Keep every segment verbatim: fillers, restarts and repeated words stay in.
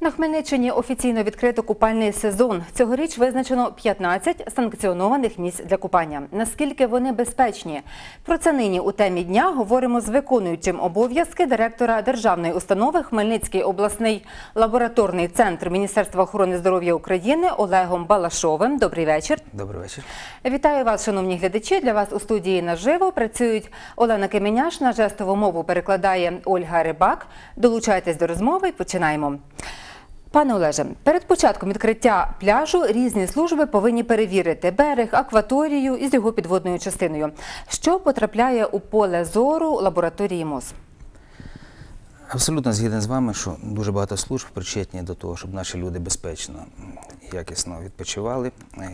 На Хмельниччині офіційно відкрито купальний сезон. Цьогоріч визначено п'ятнадцять санкціонованих місць для купання. Наскільки вони безпечні? Про це нині у темі дня говоримо з виконуючим обов'язки директора державної установи Хмельницький обласний лабораторний центр Міністерства охорони здоров'я України Олегом Балашовим. Добрий вечір. Добрий вечір. Вітаю вас, шановні глядачі. Для вас у студії наживо працюють Олена Кеменяш, на жестову мову перекладає Ольга Рибак. Долучайтесь до розмови і починаємо. Пане Олеже, перед початком відкриття пляжу різні служби повинні перевірити берег, акваторію із його підводною частиною. Що потрапляє у поле зору лабораторії МОЗ? Абсолютно згідний з вами, що дуже багато служб причетні до того, щоб наші люди безпечно і якісно відпочивали.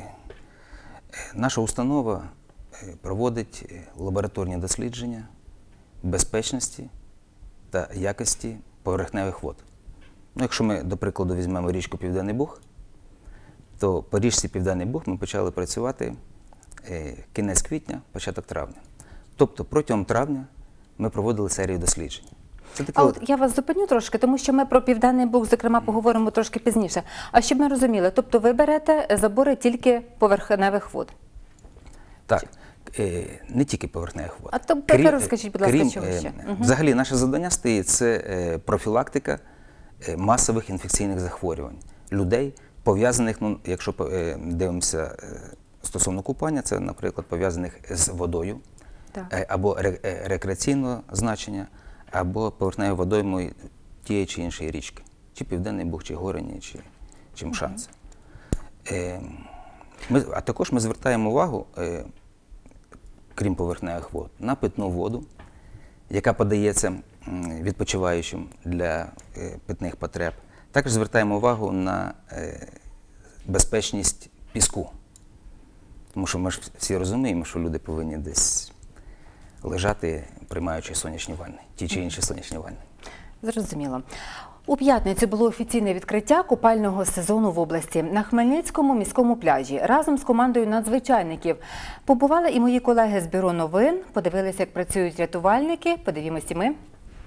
Наша установа проводить лабораторні дослідження безпечності та якості поверхневих вод. Ну, якщо ми, до прикладу, візьмемо річку Південний Буг, то по річці Південний Буг ми почали працювати е, кінець квітня, початок травня. Тобто протягом травня ми проводили серію досліджень. Це таке а от... от я вас зупиню трошки, тому що ми про Південний Буг, зокрема, поговоримо трошки пізніше. А щоб ми розуміли, тобто ви берете забори тільки поверхневих вод? Так. Не тільки поверхневих вод. А то крім, розкажіть, будь ласка, крім, чого ще? Угу. Взагалі, наше завдання стоїть – це профілактика масових інфекційних захворювань людей, пов'язаних, ну, якщо дивимося стосовно купання, це, наприклад, пов'язаних з водою, так, або рекреаційного значення, або поверхневою водоймою тієї чи іншої річки, чи Південний Буг, чи Горині, чи, чи Мшанці. Угу. Ми, а також ми звертаємо увагу, крім поверхневих вод, на питну воду, яка подається відпочиваючим для питних потреб. Також звертаємо увагу на безпечність піску. Тому що ми ж всі розуміємо, що люди повинні десь лежати, приймаючи сонячні ванни, ті чи інші сонячні ванни. Зрозуміло. У п'ятницю було офіційне відкриття купального сезону в області. На Хмельницькому міському пляжі разом з командою надзвичайників побували і мої колеги з Бюро новин, подивилися, як працюють рятувальники. Подивімося і ми.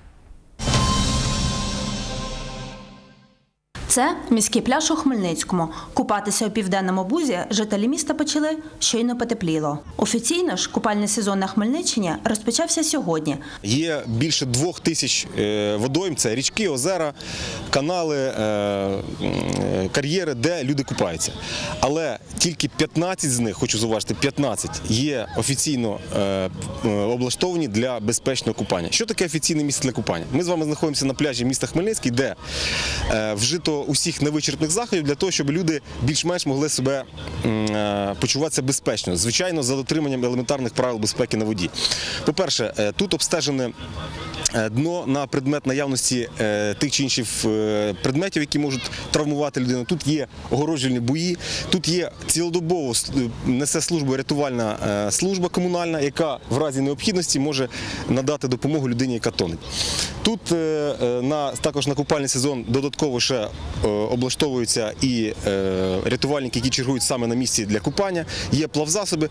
Це міський пляж у Хмельницькому. Купатися у Південному Бузі жителі міста почали, щойно потепліло. Офіційно ж купальний сезон на Хмельниччині розпочався сьогодні. Є більше двох тисяч водойм, це річки, озера, канали, кар'єри, де люди купаються. Але тільки п'ятнадцять з них, хочу зауважити, п'ятнадцять є офіційно облаштовані для безпечного купання. Що таке офіційне місце для купання? Ми з вами знаходимося на пляжі міста Хмельницький, де вжито усіх невичерпних заходів для того, щоб люди більш-менш могли себе почуватися безпечно. Звичайно, за дотриманням елементарних правил безпеки на воді. По-перше, тут обстежене дно на предмет наявності тих чи інших предметів, які можуть травмувати людину. Тут є огороджувальні буї, тут є цілодобово несе службу рятувальна служба комунальна, яка в разі необхідності може надати допомогу людині, яка тоне. Тут на, також на купальний сезон додатково ще облаштовуються і рятувальники, які чергують саме на місці для купання, є плавзасоби.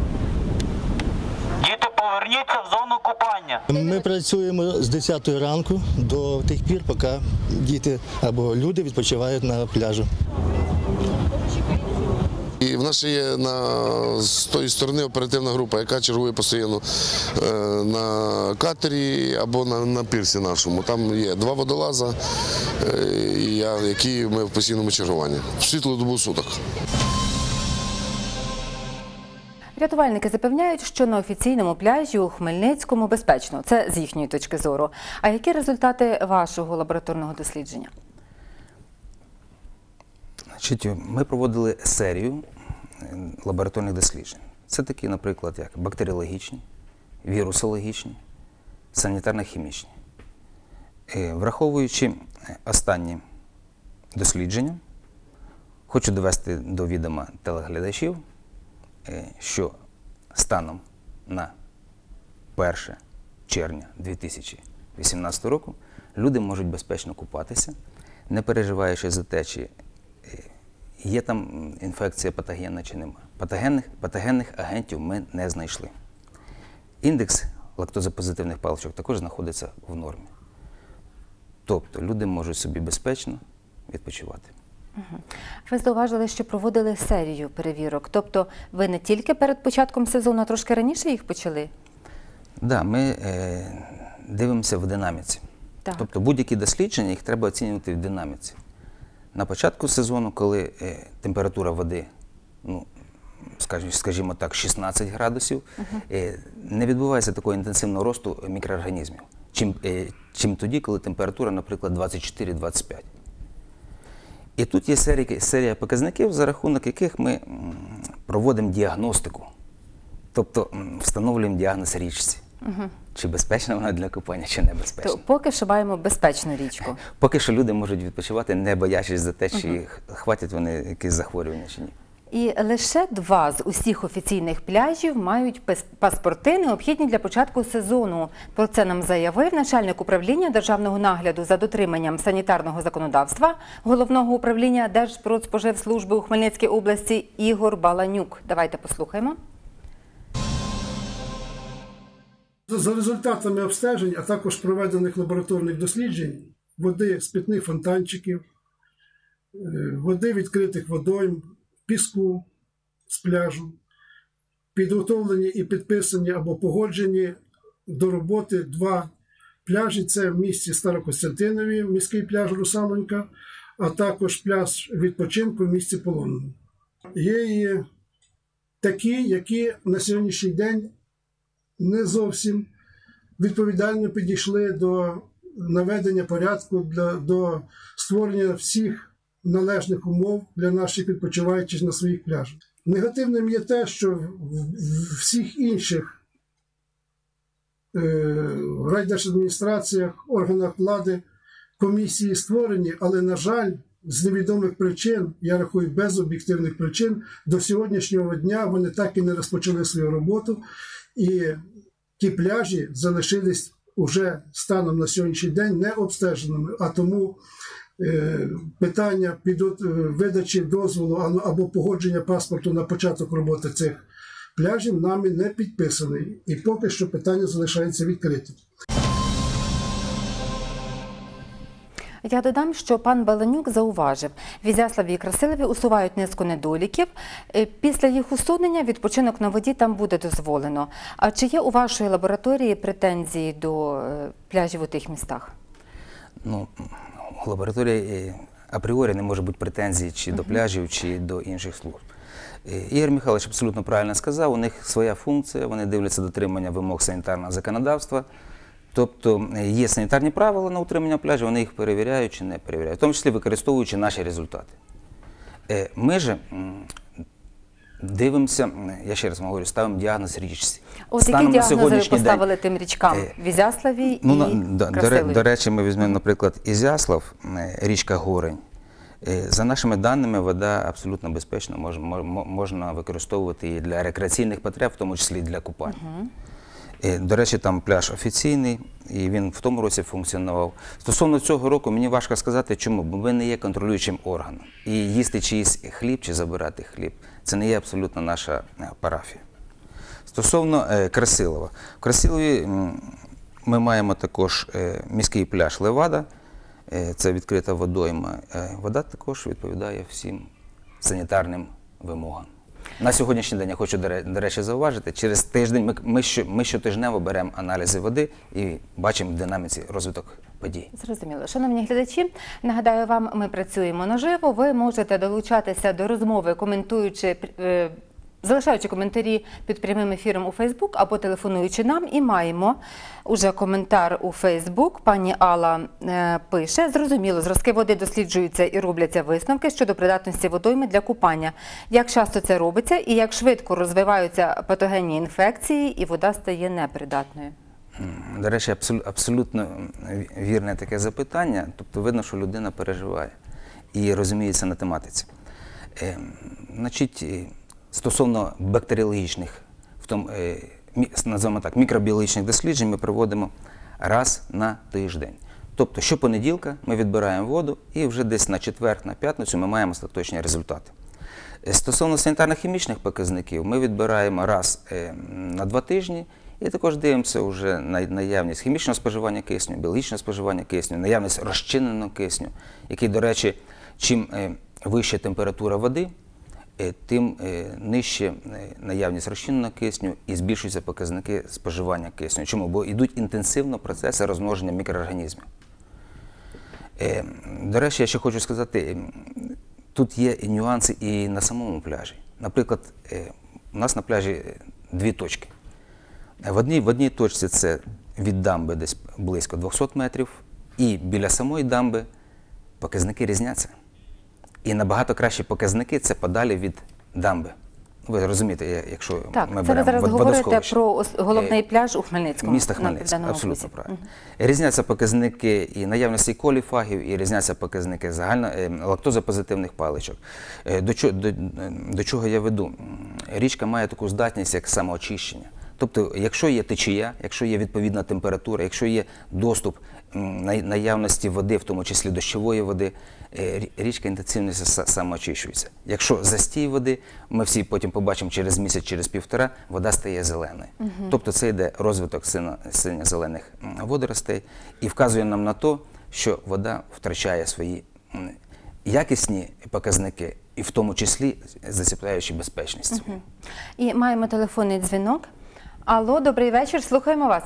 Діти, поверніться в зону купання. Ми працюємо з десятої ранку до тих пір, поки діти або люди відпочивають на пляжу. І в нас ще є на, з тої сторони оперативна група, яка чергує постійно е, на катері або на, на пірсі нашому. Там є два водолаза, е, і я, які ми в постійному чергуванні. В світлу добу суток. Рятувальники запевняють, що на офіційному пляжі у Хмельницькому безпечно. Це з їхньої точки зору. А які результати вашого лабораторного дослідження? Значить, ми проводили серію лабораторних досліджень. Це такі, наприклад, як бактеріологічні, вірусологічні, санітарно-хімічні. Враховуючи останні дослідження, хочу довести до відома телеглядачів, що станом на перше червня дві тисячі вісімнадцятого року люди можуть безпечно купатися, не переживаючи за те, чи є там інфекція патогенна чи нема. Патогенних, патогенних агентів ми не знайшли. Індекс лактозопозитивних паличок також знаходиться в нормі. Тобто люди можуть собі безпечно відпочивати. Ви зауважили, що проводили серію перевірок. Тобто ви не тільки перед початком сезону, а трошки раніше їх почали? Так, да, ми е, дивимося в динаміці. Так. Тобто будь-які дослідження, їх треба оцінювати в динаміці. На початку сезону, коли е, температура води, ну, скажімо, скажімо так, шістнадцять градусів, uh-huh. е, не відбувається такого інтенсивного росту мікроорганізмів, чим, е, чим тоді, коли температура, наприклад, двадцять чотири - двадцять п'ять. І тут є серія, серія показників, за рахунок яких ми м, проводимо діагностику, тобто м, встановлюємо діагноз річці. Uh-huh. Чи безпечна вона для купання, чи небезпечна. То поки що маємо безпечну річку. Поки що люди можуть відпочивати, не боячись за те, чи uh-huh. хватять вони якісь захворювання, чи ні. І лише два з усіх офіційних пляжів мають паспорти, необхідні для початку сезону. Про це нам заявив начальник управління державного нагляду за дотриманням санітарного законодавства Головного управління Держпродспоживслужби у Хмельницькій області Ігор Баланюк. Давайте послухаємо. За результатами обстежень, а також проведених лабораторних досліджень води з питних фонтанчиків, води відкритих водойм, піску з пляжу, підготовлені і підписані або погоджені до роботи два пляжі. Це в місті Старокостянтинові, міський пляж Русалонька, а також пляж відпочинку в місті Полонному. Є і такі, які на сьогоднішній день не зовсім відповідально підійшли до наведення порядку, для, до створення всіх належних умов для наших відпочиваючих на своїх пляжах. Негативним є те, що в всіх інших е, райдержадміністраціях, органах влади комісії створені, але, на жаль, з невідомих причин, я рахую, без об'єктивних причин, до сьогоднішнього дня вони так і не розпочали свою роботу, і ті пляжі залишились уже станом на сьогоднішній день не обстеженими, а тому е, питання підо, видачі дозволу або погодження паспорту на початок роботи цих пляжів нами не підписаний. І поки що питання залишається відкритим. Я додам, що пан Баланюк зауважив, в Ізяславі і Красилові усувають низку недоліків. Після їх усунення відпочинок на воді там буде дозволено. А чи є у вашої лабораторії претензії до пляжів у тих містах? Ну, у лабораторії апріорі не може бути претензій чи до пляжів, чи до інших служб. Ігор Михайлович абсолютно правильно сказав, у них своя функція, вони дивляться дотримання вимог санітарного законодавства. Тобто є санітарні правила на утримання пляжів, вони їх перевіряють чи не перевіряють, в тому числі використовуючи наші результати. Ми ж дивимося, я ще раз вам говорю, ставимо діагноз річці. От які діагнози ви поставили тим річкам в Ізяславі ну, і до, Красилові? До, до речі, ми візьмемо, наприклад, Ізяслав, річка Горень. За нашими даними, вода абсолютно безпечна, мож, можна використовувати її для рекреаційних потреб, в тому числі для купання. Угу. До речі, там пляж офіційний, і він в тому році функціонував. Стосовно цього року, мені важко сказати, чому, бо ми не є контролюючим органом. І їсти чиїсь хліб, чи забирати хліб, це не є абсолютно наша парафія. Стосовно е, Красилова. В Красилові м, ми маємо також е, міський пляж Левада, е, це відкрита водойма. Е, вода також відповідає всім санітарним вимогам. На сьогоднішній день я хочу, до речі, зауважити, через тиждень ми, ми, що, ми щотижнево беремо аналізи води і бачимо в динаміці розвиток подій. Зрозуміло. Шановні глядачі, нагадаю вам, ми працюємо наживо. Ви можете долучатися до розмови, коментуючи, е, залишаючи коментарі під прямим ефіром у Фейсбук або телефонуючи нам. І маємо уже коментар у Фейсбук. Пані Алла е, пише: зрозуміло, зразки води досліджуються і робляться висновки щодо придатності водойми для купання. Як часто це робиться і як швидко розвиваються патогенні інфекції і вода стає непридатною? До речі, абсолютно вірне таке запитання. Тобто видно, що людина переживає і розуміється на тематиці. Е, значить, стосовно бактеріологічних, в тому, називаємо так, мікробіологічних досліджень ми проводимо раз на тиждень. Тобто щопонеділка ми відбираємо воду і вже десь на четвер, на п'ятницю ми маємо остаточні результати. Стосовно санітарно-хімічних показників ми відбираємо раз на два тижні і також дивимося вже на наявність хімічного споживання кисню, біологічного споживання кисню, наявність розчиненого кисню, який, до речі, чим е, вища температура води, е, тим е, нижче е, наявність розчиненого кисню і збільшуються показники споживання кисню. Чому? Бо йдуть інтенсивно процеси розмноження мікроорганізмів. Е, До речі, я ще хочу сказати, е, тут є і нюанси і на самому пляжі. Наприклад, е, у нас на пляжі е, дві точки. В одній, в одній точці це від дамби десь близько двохсот метрів, і біля самої дамби показники різняться. І набагато кращі показники – це подалі від дамби. Ви розумієте, якщо Так, ми це ви беремо зараз вод- говорите водосховище. про ос- головний Е, пляж у Хмельницькому. Міста на Хмельницького, Південному абсолютно Бузі. правильно. Різняться показники і наявності коліфагів, і різняться показники загально е, лактозопозитивних паличок. Е, До чого, до, до чого я веду? Річка має таку здатність, як самоочищення. Тобто, якщо є течія, якщо є відповідна температура, якщо є доступ м, на- наявності води, в тому числі дощової води, е, рі- річка інтенсивно са- самоочищується. Якщо застій води, ми всі потім побачимо через місяць, через півтора, вода стає зеленою. Тобто це йде розвиток сино- синьо-зелених м, водоростей і вказує нам на те, що вода втрачає свої м, якісні показники, і в тому числі заціпляючи безпечність. свою. І маємо телефонний дзвінок. Алло, добрий вечір, слухаємо вас.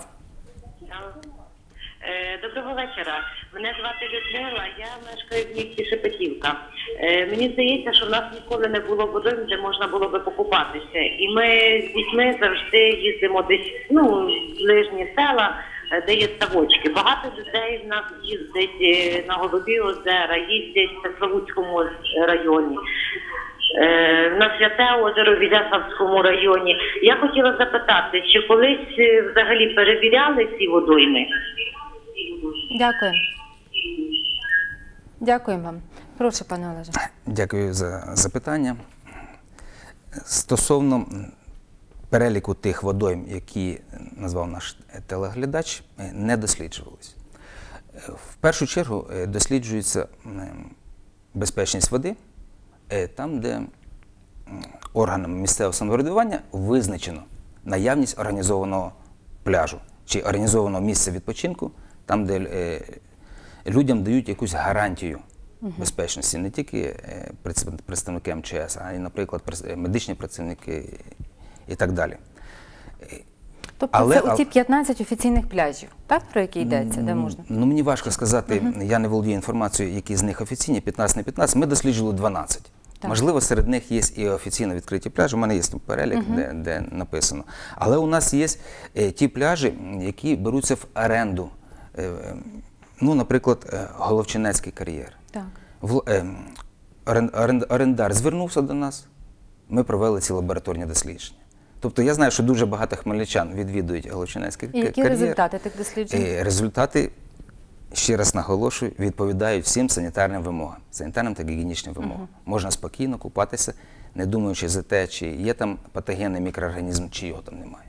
Е, Доброго вечора. Мене звати Людмила, я мешкаю в місті Шепетівка. Е, Мені здається, що в нас ніколи не було водойм, де можна було би покупатися. І ми з дітьми завжди їздимо десь, ну, в ближні села, е, де є ставочки. Багато людей в нас їздить е, на Голубі озера, їздять в Петролуцькому районі. Е, на Святе озеро в Ізяславському районі. Я хотіла запитати, чи колись е, взагалі перевіряли ці водойми? Дякую. Дякуємо вам. Прошу, пане Олеже. Дякую за запитання. Стосовно м, переліку тих водойм, які назвав наш телеглядач, е, не досліджувалися. Е, В першу чергу е, досліджується м, безпечність води е, там, де м, органами місцевого самоврядування визначено наявність організованого пляжу чи організованого місця відпочинку, там, де е, людям дають якусь гарантію безпечності, не тільки е, представ- представники ем че ес, а й, наприклад, прес- е, медичні працівники і так далі. Тобто Але- це у але- ті п'ятнадцять офіційних пляжів, так, про які йдеться, де можна? Ну, мені важко сказати, я не володію інформацією, які з них офіційні, п'ятнадцять, не п'ятнадцять. Ми досліджували дванадцять. Так. Можливо, серед них є і офіційно відкриті пляжі, у мене є там перелік, де, де написано. Але у нас є е, ті пляжі, які беруться в оренду. Е, е, ну, наприклад, е, Головчинецький кар'єр. Так. В, е, орен, орен, орендар звернувся до нас, ми провели ці лабораторні дослідження. Тобто я знаю, що дуже багато хмельничан відвідують Головчинецький І які кар'єр. результати тих досліджень? Е, Результати, ще раз наголошую, відповідають всім санітарним вимогам, санітарним та гігієнічним вимогам. Можна спокійно купатися, не думаючи за те, чи є там патогенний мікроорганізм, чи його там немає.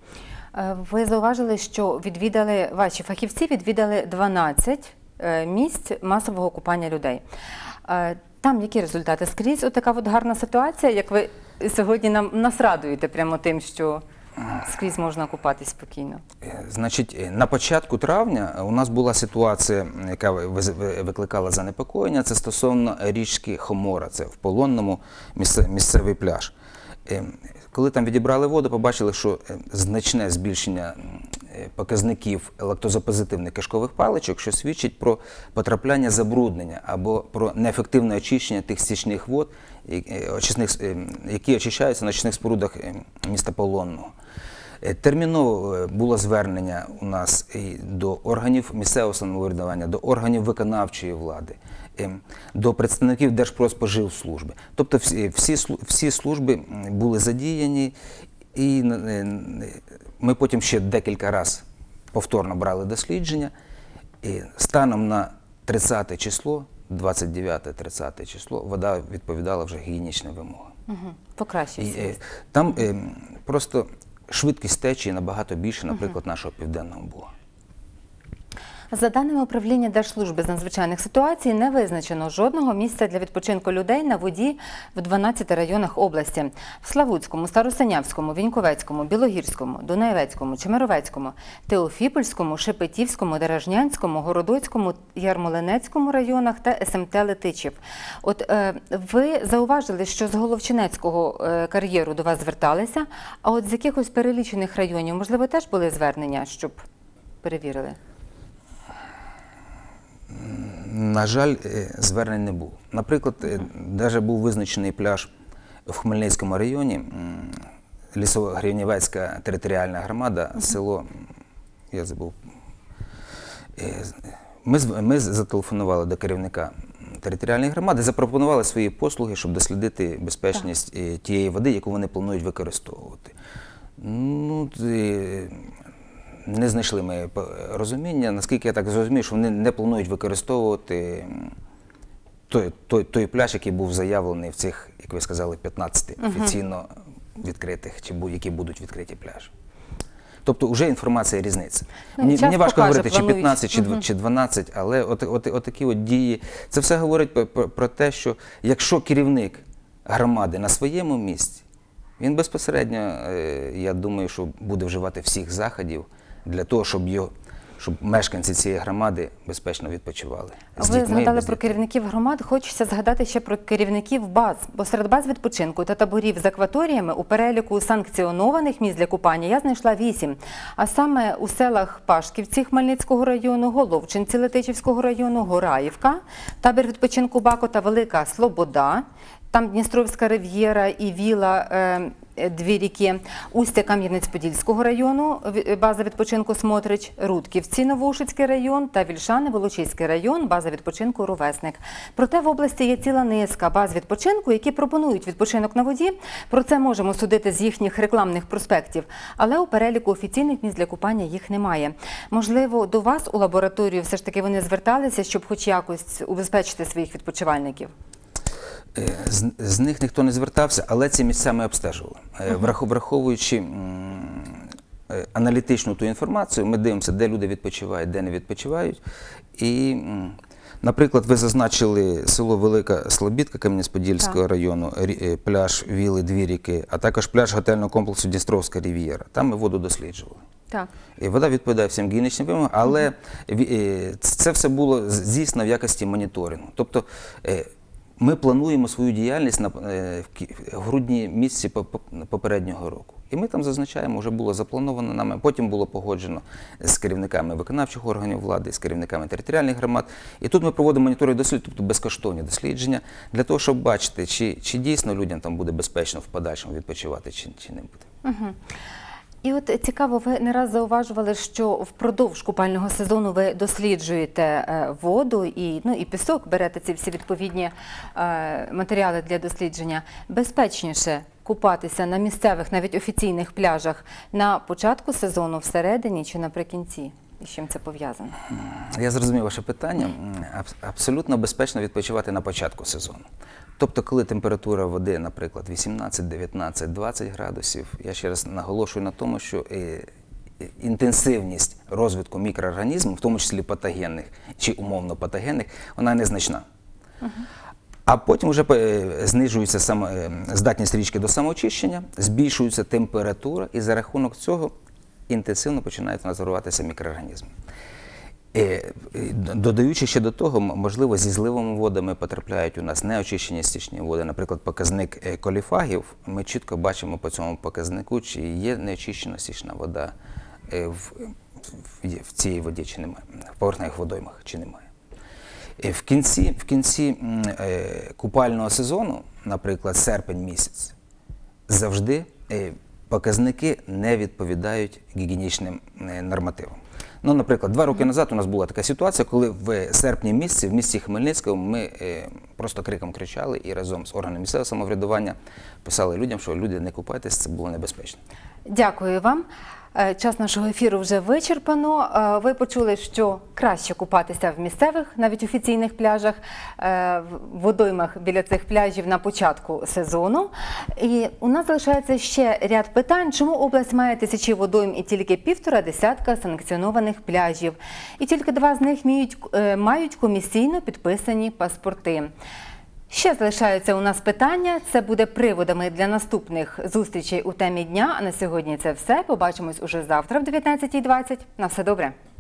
Е, Ви зауважили, що відвідали, ваші фахівці відвідали дванадцять е, місць масового купання людей. Е, Там які результати? Скрізь отака от гарна ситуація, як ви сьогодні нам нас радуєте прямо тим, що скрізь можна купатись спокійно. Е, Значить, е, на початку травня у нас була ситуація, яка виз- ви- викликала занепокоєння, це стосовно річки Хомора, це в Полонному місце- місцевий пляж. Е, Коли там відібрали воду, побачили, що е, значне збільшення м, е, показників лактозопозитивних кишкових паличок, що свідчить про потрапляння забруднення або про неефективне очищення тих стічних вод, е, е, очисних, е, які очищаються на очисних спорудах е, міста Полонного. Е, Терміново е, було звернення у нас і до органів місцевого самоврядування, до органів виконавчої влади, е, до представників Держпродспоживслужби. Тобто всі, всі, слу- всі служби м, були задіяні, і е, ми потім ще декілька разів повторно брали дослідження. І станом на тридцяте число, двадцять дев'яте тридцяте число, вода відповідала вже гігієнічним вимогам. Угу. І, Покращився. е, там е, просто швидкість течії набагато більше, наприклад, нашого Південного Буга. За даними управління Держслужби з надзвичайних ситуацій, не визначено жодного місця для відпочинку людей на воді в дванадцяти районах області. В Славутському, Старосинявському, Віньковецькому, Білогірському, Дунаєвецькому, Чемеровецькому, Теофіпольському, Шепетівському, Деражнянському, Городоцькому, Ярмолинецькому районах та ес ем те Летичів. От е, ви зауважили, що з Головчинецького е, кар'єру до вас зверталися, а от з якихось перелічених районів, можливо, теж були звернення, щоб перевірили? На жаль, звернень не було. Наприклад, навіть був визначений пляж в Хмельницькому районі, Лісово-Гринівецька територіальна громада, село, я забув. Ми, ми зателефонували до керівника територіальної громади, запропонували свої послуги, щоб дослідити безпечність так. тієї води, яку вони планують використовувати. Ну, не знайшли ми розуміння, наскільки я так зрозумів, що вони не планують використовувати той, той, той пляж, який був заявлений в цих, як ви сказали, п'ятнадцяти офіційно відкритих, чи які будуть відкриті пляжі. Тобто вже інформація різниця. Ну, мені мені важко покаже, говорити, планують. чи п'ятнадцять, чи, угу. чи дванадцять, але от, от, от такі от дії, це все говорить про, про, про те, що якщо керівник громади на своєму місці, він безпосередньо, я думаю, що буде вживати всіх заходів для того, щоб, його, щоб мешканці цієї громади безпечно відпочивали. З Ви дітьми, згадали про керівників громад, хочеться згадати ще про керівників баз. Бо серед баз відпочинку та таборів з акваторіями у переліку санкціонованих місць для купання я знайшла вісім. А саме у селах Пашківці Хмельницького району, Головчинці Летичівського району, Гораївка, табір відпочинку Бако та Велика Слобода, там Дністровська рив'єра і віла е, «Дві ріки», Устя Кам'янець-Подільського району, база відпочинку Смотрич, Рудківці, Новоушицький район та Вільшани, Волочиський район, база відпочинку Ровесник. Проте в області є ціла низка баз відпочинку, які пропонують відпочинок на воді. Про це можемо судити з їхніх рекламних проспектів, але у переліку офіційних місць для купання їх немає. Можливо, до вас у лабораторію все ж таки вони зверталися, щоб хоч якось убезпечити своїх відпочивальників? З, з них ніхто не звертався, але ці місця ми обстежували. Uh-huh. Враховуючи м, аналітичну ту інформацію, ми дивимося, де люди відпочивають, де не відпочивають. І, м, наприклад, ви зазначили село Велика Слобідка Кам'янець-Подільського району, рі, пляж Віли Дві ріки, а також пляж готельного комплексу Дністровська рив'єра. Там ми воду досліджували. Так. І вода відповідає всім гігієнічним вимогам, але uh-huh. це все було здійснено в якості моніторингу. Тобто, ми плануємо свою діяльність на, в грудні місяці попереднього року. І ми там зазначаємо, вже було заплановано нами, потім було погоджено з керівниками виконавчих органів влади, з керівниками територіальних громад. І тут ми проводимо моніторинг дослідження, тобто безкоштовні дослідження, для того, щоб бачити, чи, чи дійсно людям там буде безпечно в подальшому відпочивати, чи, чи не буде. Угу. І от цікаво, ви не раз зауважували, що впродовж купального сезону ви досліджуєте воду і, ну, і пісок, берете ці всі відповідні е, матеріали для дослідження. Безпечніше купатися на місцевих, навіть офіційних пляжах на початку сезону, всередині чи наприкінці? І з чим це пов'язано? Я зрозумів ваше питання. Абсолютно безпечно відпочивати на початку сезону. Тобто, коли температура води, наприклад, вісімнадцять, дев'ятнадцять, двадцять градусів, я ще раз наголошую на тому, що інтенсивність розвитку мікроорганізмів, в тому числі патогенних чи умовно патогенних, вона незначна. Uh-huh. А потім вже знижується сам, здатність річки до самоочищення, збільшується температура, і за рахунок цього інтенсивно починають називатися мікроорганізми. Додаючи ще до того, можливо, зі зливовими водами потрапляють у нас неочищені стічні води. Наприклад, показник коліфагів, ми чітко бачимо по цьому показнику, чи є неочищена стічна вода в, в, в цій воді, чи немає, в поверхневих водоймах, чи немає. В кінці, в кінці купального сезону, наприклад, серпень місяць, завжди показники не відповідають гігієнічним нормативам. Ну, наприклад, два роки назад у нас була така ситуація, коли в серпні місяці в місті Хмельницькому ми е, просто криком кричали і разом з органами місцевого самоврядування писали людям, що люди не купайтесь, це було небезпечно. Дякую вам. Е, Час нашого ефіру вже вичерпано. Е, Ви почули, що краще купатися в місцевих, навіть офіційних пляжах, е, в водоймах біля цих пляжів на початку сезону. І у нас залишається ще ряд питань, чому область має тисячі водойм і тільки півтора десятка санкціонованих пляжів. І тільки два з них мають, е, мають комісійно підписані паспорти. Ще залишаються у нас питання, це буде приводами для наступних зустрічей у темі дня. А на сьогодні це все. Побачимось уже завтра в дев'ятнадцятій двадцять. На все добре.